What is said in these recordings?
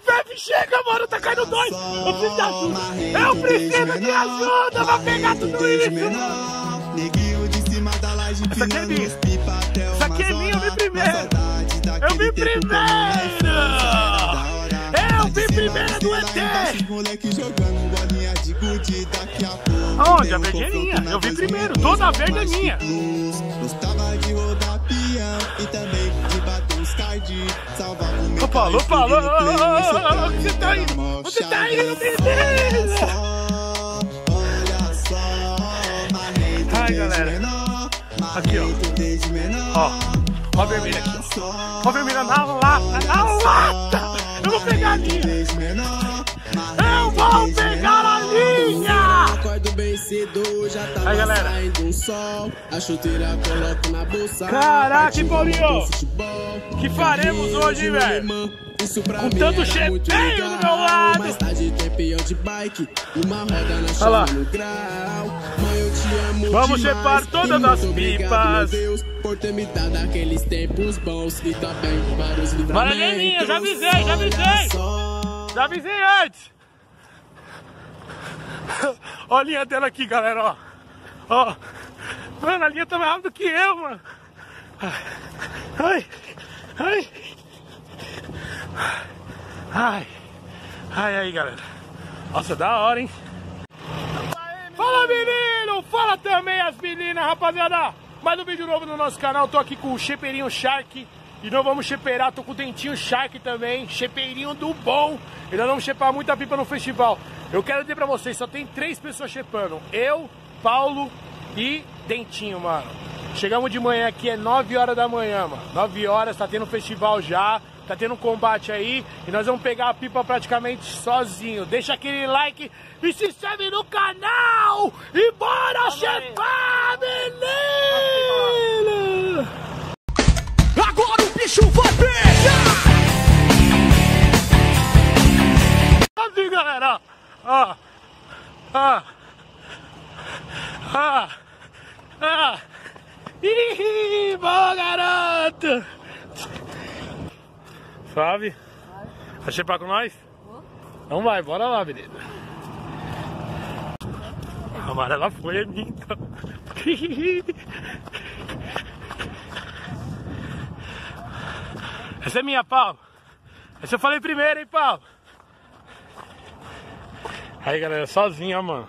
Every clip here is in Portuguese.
Pepe, chega, mano, tá caindo dois. Eu preciso de ajuda. Eu preciso de ajuda pra pegar tudo isso. Essa aqui é minha. Essa aqui é minha, eu vi primeiro. Eu vi primeiro. Eu vi primeiro do ET. Aonde? A verde é minha. Eu vi primeiro. Toda a verde é minha. Ô Paulo, ô Paulo, onde você tá indo? Você tá indo, menino? Ai, galera. Aqui, ó. Ó a vermelha aqui, ó. Ó a vermelha na lata, na lata. Eu vou pegar a linha. Eu vou pegar a linha. Aí, galera. Caraca, Paulinho. O que faremos hoje, velho? Com tanto chepeio do meu lado. Olha lá. Vamos chepar todas as pipas. Maravilhinha, já avisei, já avisei. Já avisei antes. Olha a linha dela aqui, galera, ó. Ó. Mano, a linha tá mais rápida que eu, mano. Ai, ai. Ai, ai, aí, galera. Nossa, da hora, hein? Fala, menino! Fala também as meninas, rapaziada! Mais um vídeo novo no nosso canal. Tô aqui com o chepeirinho Shark. E nós vamos cheperar, tô com o dentinho Shark também. Chepeirinho do bom. E nós vamos chepar muita pipa no festival. Eu quero dizer pra vocês, só tem 3 pessoas chepando. Eu, Paulo e Dentinho, mano. Chegamos de manhã aqui, é 9 horas da manhã, mano. 9 horas, tá tendo festival já. Tá tendo um combate aí. E nós vamos pegar a pipa praticamente sozinho. Deixa aquele like e se inscreve no canal. E bora chepar, menino! Agora o bicho vai pegar! Assim, galera! Ih, boa, garoto! Suave? Vai chepar com nós? Então vai, bora lá, menina. A amarela foi a minha, então. Essa é minha, Paulo. Essa eu falei primeiro, hein, Paulo. Aí, galera, sozinha, mano.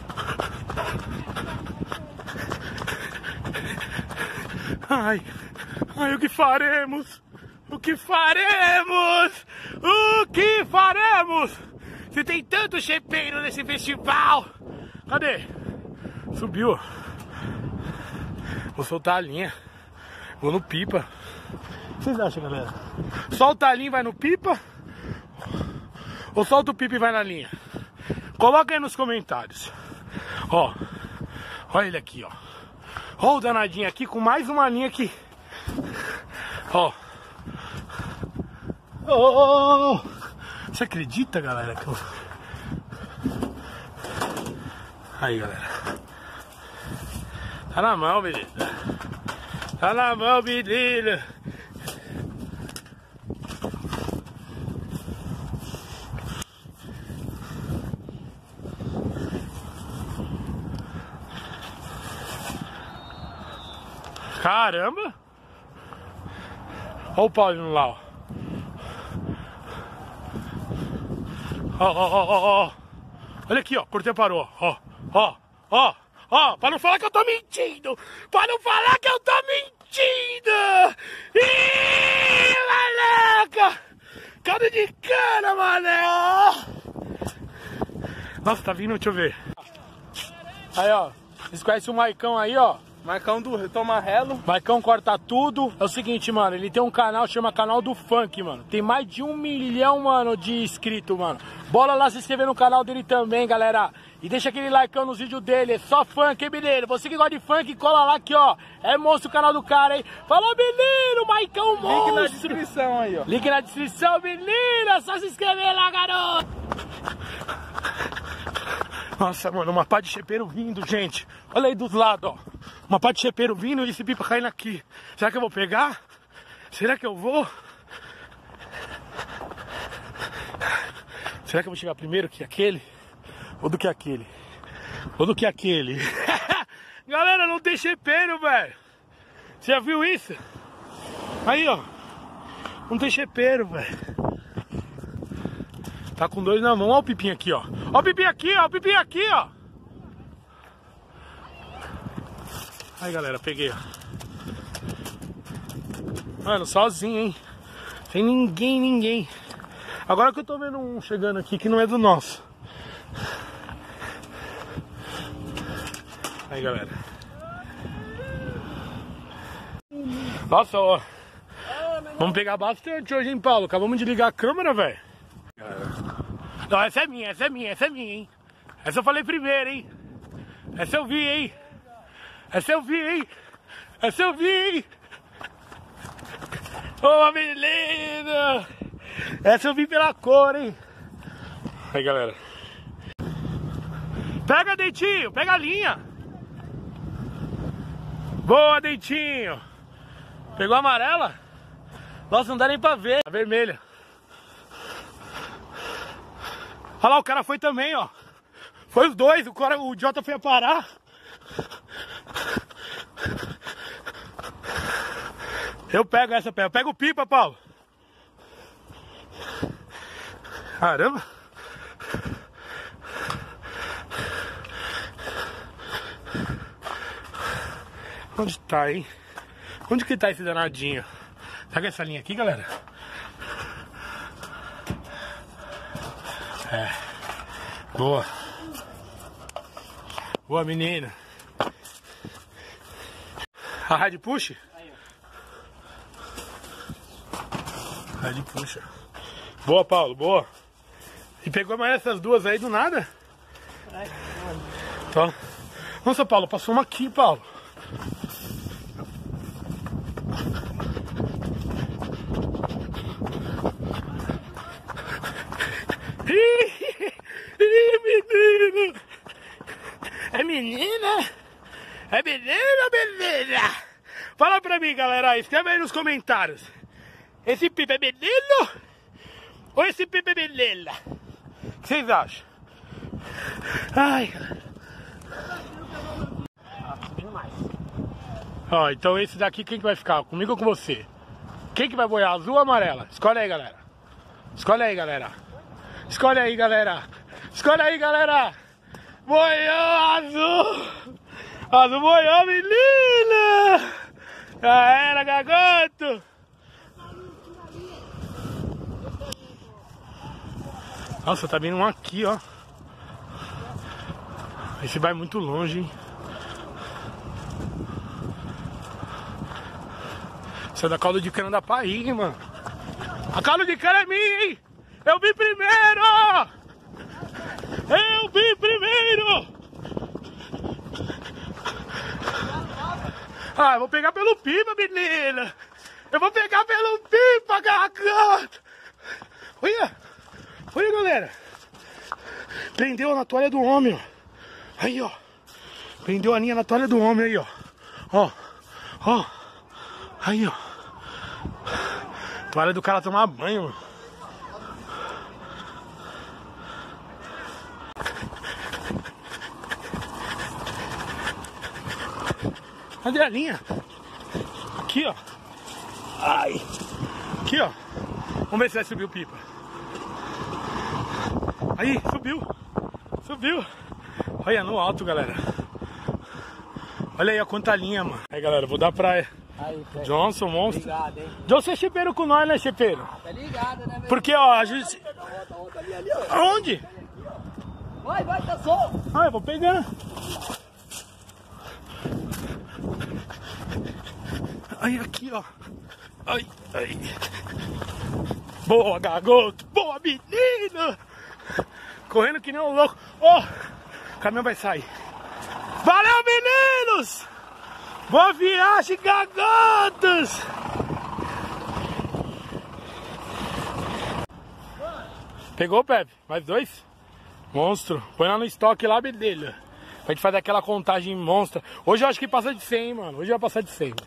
Ai, ai, o que faremos? O que faremos? O que faremos? Se tem tanto chepeiro nesse festival. Cadê? Subiu. Vou soltar a linha. Vou no pipa. O que vocês acham, galera? Solta a linha e vai no pipa? Ou solta o pipa e vai na linha? Coloca aí nos comentários. Ó. Olha ele aqui, ó. Ó o danadinho aqui com mais uma linha aqui. Ó. Oh, você acredita, galera? Que eu... Aí, galera. Tá na mão, menina. Tá na mão, menina. Caramba. Olha o Paulinho lá, ó. Ó. Olha aqui, ó. Cortei, parou. Ó. Pra não falar que eu tô mentindo. Pra não falar que eu tô mentindo. Ih, maleca. Caldo de cana, mané. Nossa, tá vindo, deixa eu ver. Aí, ó. Vocês conhecem o Maicão aí, ó. Maicão do Tomarrelo. Maicão corta tudo. É o seguinte, mano, ele tem um canal, chama Canal do Funk, mano. Tem mais de 1 milhão, mano, de inscritos, mano. Bora lá se inscrever no canal dele também, galera. E deixa aquele likeão nos vídeos dele. É só funk, hein, menino? Você que gosta de funk, cola lá aqui, ó. É monstro o canal do cara, hein? Falou, menino! Maicão monstro! Link na descrição aí, ó. Link na descrição, menina! Só se inscrever lá, garoto! Nossa, mano, uma pá de chepeiro vindo, gente. Olha aí dos lados, ó. Uma pá de chepeiro vindo e esse pipa caindo aqui. Será que eu vou pegar? Será que eu vou? Será que eu vou chegar primeiro que aquele? Ou do que aquele? Ou do que aquele? Galera, não tem chepeiro, velho. Você já viu isso? Aí, ó. Não tem chepeiro, velho. Tá com 2 na mão. Ó o pipinho aqui, ó. Ó o pipinho aqui, ó. O pipinho aqui, ó. Aí, galera, peguei, ó. Mano, sozinho, hein. Sem ninguém. Agora que eu tô vendo um chegando aqui que não é do nosso. Aí, galera. Nossa, ó. Vamos pegar bastante hoje, hein, Paulo? Acabamos de ligar a câmera, velho. Não, essa é minha, hein. Essa eu falei primeiro, hein. Essa eu vi, hein. Ô, menina! Essa eu vi pela cor, hein. Aí, galera. Pega, Dentinho, pega a linha. Boa, Dentinho. Pegou a amarela? Nossa, não dá nem pra ver. A vermelha. Olha lá, o cara foi também, ó. Foi os dois, o Jota foi a parar. Eu pego essa, eu pego o pipa, Paulo. Caramba. Onde tá, hein? Onde que tá esse danadinho? Sabe essa linha aqui, galera? É. Boa. Boa, menina. A rádio puxa? Rádio puxa. Boa, Paulo, boa. E pegou mais essas duas aí do nada? Tá. Nossa, Paulo, passou uma aqui, Paulo. Menino! É menina? É menina ou menina? Fala pra mim, galera, escreve aí nos comentários. Esse pipa é menino? Ou esse pipa é menina? O que vocês acham? Ai. Ó, então esse daqui quem que vai ficar? Comigo ou com você? Quem que vai boiar? Azul ou amarela? Escolhe aí, galera. Escolhe aí, galera. Escolhe aí, galera. Escolhe aí, galera. Boiou azul. Azul boiou, menina. Já era, gagoto. Nossa, tá vindo um aqui, ó. Esse vai muito longe, hein. Isso é da caldo de cana da Paí, mano. A caldo de cana é minha, hein. Eu vi primeiro! Eu vi primeiro! Ah, eu vou pegar pelo pipa, menina! Eu vou pegar pelo pipa, garganta! Olha! Olha, galera! Prendeu na toalha do homem, ó! Aí, ó! Prendeu a linha na toalha do homem aí, ó! Ó! Ó! Aí, ó! Toalha do cara tomar banho, mano! Cadê a linha? Aqui, ó. Ai. Aqui, ó. Vamos ver se vai subir o pipa. Aí, subiu. Subiu. Olha, no alto, galera. Olha aí, ó, quanta linha, mano. Aí, galera, vou dar pra aí, Johnson, monstro. Obrigado, hein. Johnson é chepeiro com nós, né, chepeiro? Tá ligado, né, velho? Porque, ó, a gente... Ali, ó. Aonde? Vai, tá solto. Ah, eu vou pegar. Aí, aqui, ó. Ai. Boa, garoto. Boa, menina. Correndo que nem um louco. Ó, o caminhão vai sair. Valeu, meninos. Boa viagem, garotos. Pegou, Pepe? Mais 2? Monstro. Põe lá no estoque lá, dele. Pra gente fazer aquela contagem monstra. Hoje eu acho que passa de 100, hein, mano. Hoje vai passar de 100.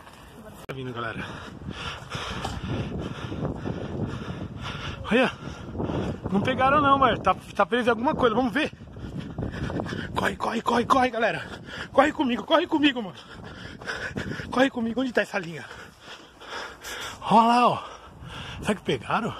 Tá vindo, galera. Olha. Não pegaram não, mano. Tá preso em alguma coisa, vamos ver. Corre, galera. Corre comigo, mano. Corre comigo, onde tá essa linha? Olha lá, ó. Será que pegaram?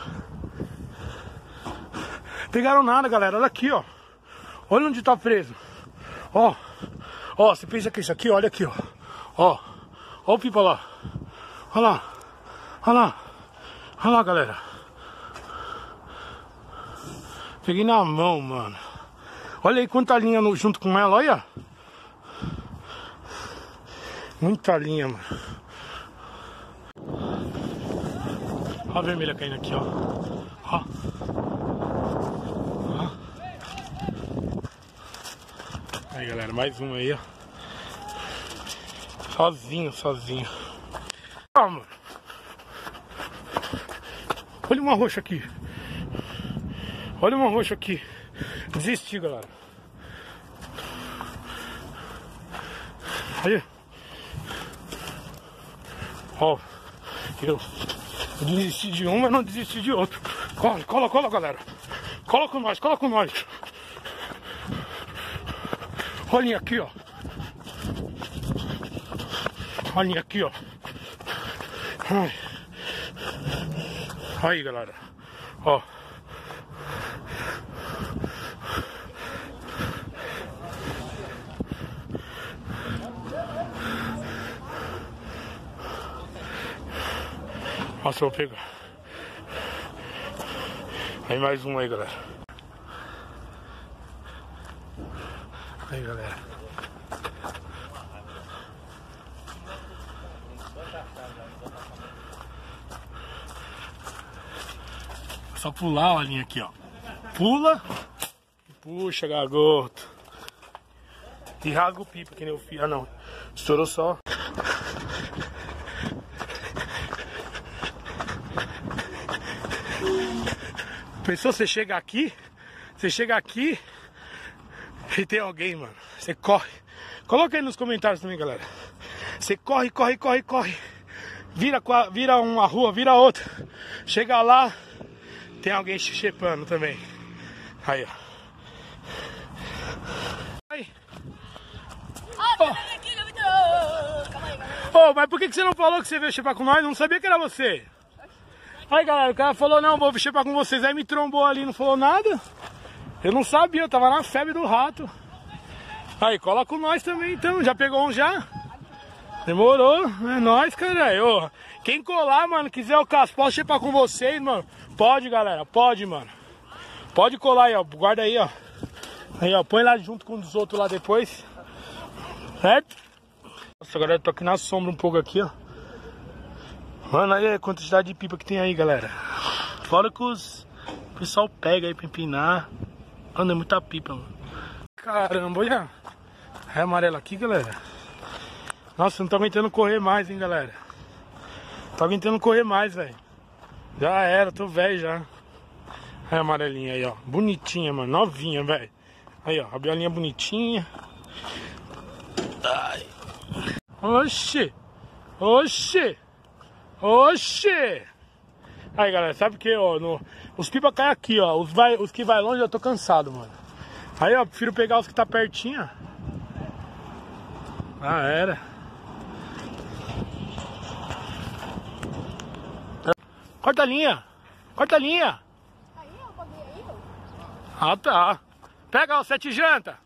Pegaram nada, galera, olha aqui, ó. Olha onde tá preso. Ó, você pensa que isso aqui, olha aqui, ó. Ó o pipa lá. Olha lá, galera. Peguei na mão, mano. Olha aí quanta linha junto com ela, olha. Muita linha, mano. Olha a vermelha caindo aqui, ó. Aí, galera, mais uma aí, ó. Sozinho. Calma. Olha uma roxa aqui. Desisti, galera. Aí. Ó. Eu desisti de um, mas não desisti de outro. Cola, galera. Cola com nós. Olhem aqui, ó. Aí, galera. Ó. Nossa, eu vou pegar. Aí mais um aí, galera. Aí, galera. Só pular a linha aqui, ó. Pula. Puxa, garoto. E rasga o pipa, que nem eu fiz. Ah, não. Estourou só. Pensou, você chega aqui e tem alguém, mano. Você corre. Coloca aí nos comentários também, galera. Você corre. Vira uma rua, vira outra. Chega lá, tem alguém chepando também. Aí, ó. Aí. Mas por que você não falou que você veio chepar com nós? Não sabia que era você. Aí, galera, o cara falou, não, vou chepar com vocês. Aí me trombou ali, não falou nada. Eu não sabia, eu tava na febre do rato. Aí, cola com nós também, então. Já pegou um já? Demorou, é nóis, caralho. Quem colar, mano, quiser o caso, posso chepar com vocês, mano? Pode, galera, pode, mano. Pode colar aí, ó, guarda aí, ó. Aí, ó, põe lá junto com os outros lá depois. Certo? Nossa, galera, tô aqui na sombra um pouco aqui, ó. Mano, aí a quantidade de pipa que tem aí, galera. Fora que o pessoal pega aí pra empinar. Mano, é muita pipa, mano. Caramba, olha. É amarelo aqui, galera. Nossa, não tô aguentando correr mais, hein, galera. Tô aguentando correr mais, velho. Já era, tô velho já. Aí a amarelinha aí, ó. Bonitinha, mano. Novinha, velho. Aí, ó. A biolinha bonitinha. Ai. Oxi. Aí, galera, sabe o que, ó? Os pipa caem aqui, ó. Os que vai longe eu tô cansado, mano. Aí, ó, prefiro pegar os que tá pertinho. Ah, era. Corta a linha. Aí, ó, paguei aí, ó. Ah, tá. Pega, ó, 7 janta.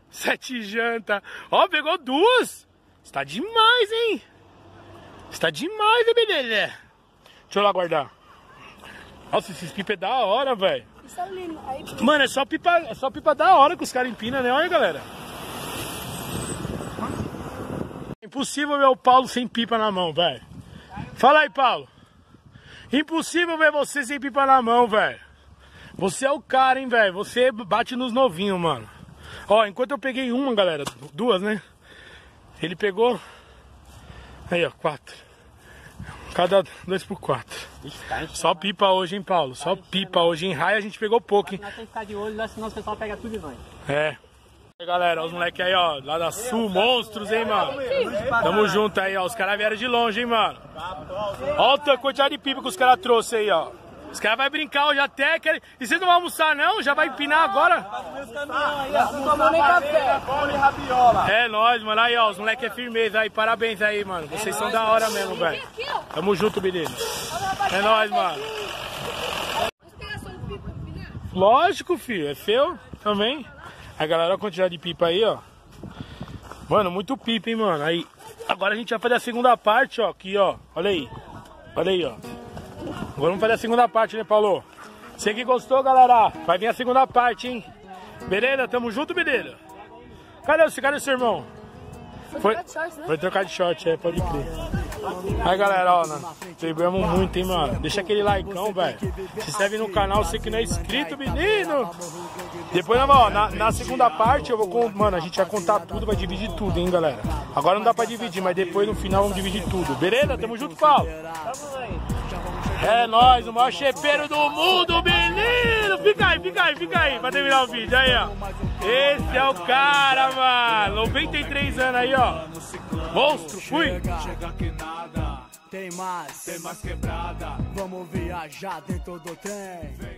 Ó, pegou 2. Está demais, hein? Está demais, bebê. Deixa eu lá guardar. Nossa, esses pipa é da hora, velho. Mano, é só pipa da hora que os caras empinam, né? Olha, galera. Impossível ver o Paulo sem pipa na mão, velho. Fala aí, Paulo. Impossível ver você sem pipa na mão, velho. Você é o cara, hein, velho. Você bate nos novinhos, mano. Ó, enquanto eu peguei uma, galera, 2, né? Ele pegou... Aí, ó, 4. Cada 2 por 4. Só pipa hoje, hein, Paulo? Só pipa hoje. Em raia a gente pegou pouco, hein? Nós temos que ficar de olho, né? Senão o pessoal pega tudo de nós. É. Aí, galera, os moleques aí, ó, lá da Sul, monstros, hein, mano? Tamo junto aí, ó. Os caras vieram de longe, hein, mano? Olha a quantidade de pipa que os caras trouxeram aí, ó. Os caras vão brincar hoje até. E vocês não vão almoçar não? Já vai empinar agora? É nóis, mano. Aí, ó, os moleques é firmeza aí. Parabéns aí, mano. Vocês são da hora mesmo, velho. Tamo junto, menino. É nóis, mano. Lógico, filho. É seu também. A galera, olha a quantidade de pipa aí, ó. Mano, muito pipa, hein, mano. Aí, agora a gente vai fazer a segunda parte, ó. Aqui, ó. Olha aí. Olha aí, ó. Agora vamos fazer a segunda parte, né, Paulo? Você que gostou, galera? Vai vir a segunda parte, hein? Beleza? Tamo junto, beleza? Cadê o seu irmão? Foi trocar de short, é, pode crer. Aí, galera, ó, celebramos muito, hein, mano. Deixa aquele likeão, velho. Se inscreve no canal, você que não é inscrito, menino. Depois, ó, na segunda parte, eu vou, mano, a gente vai contar tudo, vai dividir tudo, hein, galera. Agora não dá pra dividir, mas depois, no final, vamos dividir tudo. Beleza? Tamo junto, Paulo. É nóis, o maior chepeiro do mundo, menino. Fica aí, pra terminar o vídeo. Aí, ó. Esse é o cara, mano. 93 anos aí, ó. Monstro, fui. Tem mais quebrada. Vamos viajar dentro do trem.